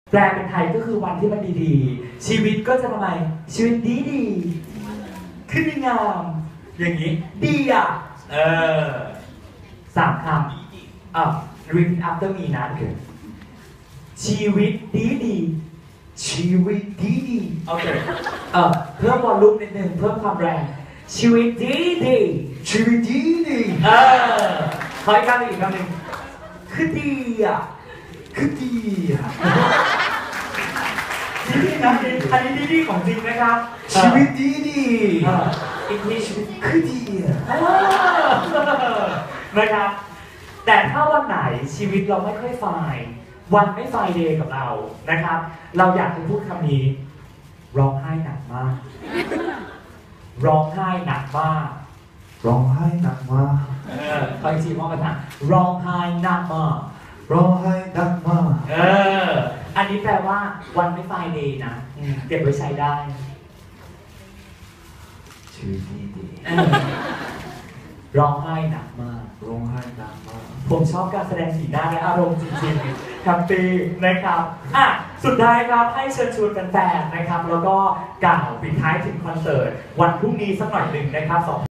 แปลเป็นไทยก็คือวันที่มันดีๆชีวิตก็จะทำไมชีวิตดีขึ้นงามอย่างนี้ดีอ่ะ3 คำrepeat after me นะคือชีวิตดีชีวิตดีโอเคเพิ่มวอลลุ่มนิดนึงเพิ่มความแรงชีวิตดีชีวิตดีขออีกคำหนึ่งคือดีอ่ะคือดีอ่ะดีนะอันนี้ดีของจริงนะครับชีวิตดีอีกทีชีวิตคือดีนะครับแต่ถ้าวันไหนชีวิตเราไม่ค่อยไฟวันไม่ไฟเดย์กับเรานะครับเราอยากจะพูดคำนี้ร้องไห้หนักมากร้องไห้หนักมากร้องไห้หนักมากคอยจีมองกันนะร้องไห้หนักมากร้องไห้หนักมากอันนี้แปลว่าวันไม่ไฟเดย์นะเก็บไว้ใช้ได้ชีวิตดีร้องไห้หนักมากร้องไห้หนักมากผมชอบการแสดงสีหน้าและอารมณ์จริงๆครับปีนะครับสุดท้ายครับให้เชิญชวนแฟนๆนะครับแล้วก็กล่าวปิดท้ายถึงคอนเสิร์ตวันพรุ่งนี้สักหน่อยหนึ่งนะครับ